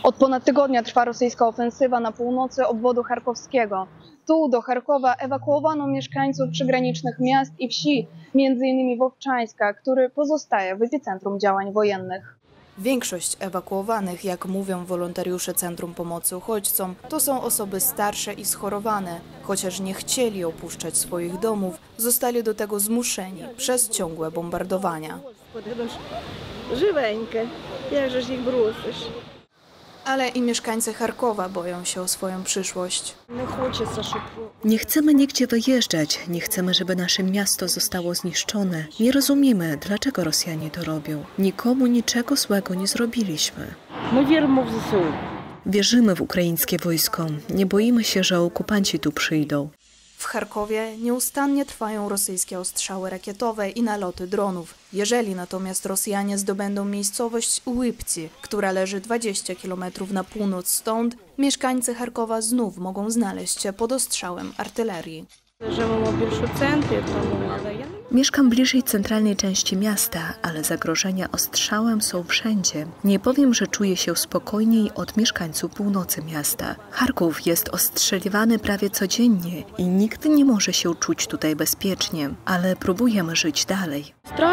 Od ponad tygodnia trwa rosyjska ofensywa na północy obwodu charkowskiego. Tu do Charkowa ewakuowano mieszkańców przygranicznych miast i wsi, m.in. Wowczańska, który pozostaje w epicentrum działań wojennych. Większość ewakuowanych, jak mówią wolontariusze Centrum Pomocy Uchodźcom, to są osoby starsze i schorowane. Chociaż nie chcieli opuszczać swoich domów, zostali do tego zmuszeni przez ciągłe bombardowania. Żyweńkę, jakżeż ich bruszysz. Ale i mieszkańcy Charkowa boją się o swoją przyszłość. Nie chcemy nigdzie wyjeżdżać, nie chcemy, żeby nasze miasto zostało zniszczone. Nie rozumiemy, dlaczego Rosjanie to robią. Nikomu niczego złego nie zrobiliśmy. Wierzymy w ukraińskie wojsko. Nie boimy się, że okupanci tu przyjdą. W Charkowie nieustannie trwają rosyjskie ostrzały rakietowe i naloty dronów. Jeżeli natomiast Rosjanie zdobędą miejscowość Łypci, która leży 20 km na północ stąd, mieszkańcy Charkowa znów mogą znaleźć się pod ostrzałem artylerii. Mieszkam bliżej centralnej części miasta, ale zagrożenia ostrzałem są wszędzie. Nie powiem, że czuję się spokojniej od mieszkańców północy miasta. Charków jest ostrzeliwany prawie codziennie i nikt nie może się czuć tutaj bezpiecznie, ale próbujemy żyć dalej.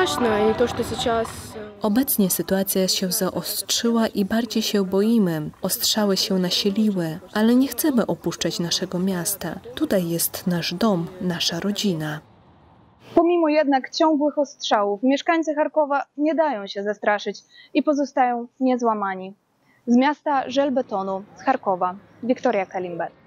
Obecnie sytuacja się zaostrzyła i bardziej się boimy. Ostrzały się nasiliły, ale nie chcemy opuszczać naszego miasta. Tutaj jest nasz dom, nasza rodzina. Pomimo jednak ciągłych ostrzałów, mieszkańcy Charkowa nie dają się zastraszyć i pozostają niezłamani. Z miasta Żelbetonu, z Charkowa, Wiktoria Kalimber.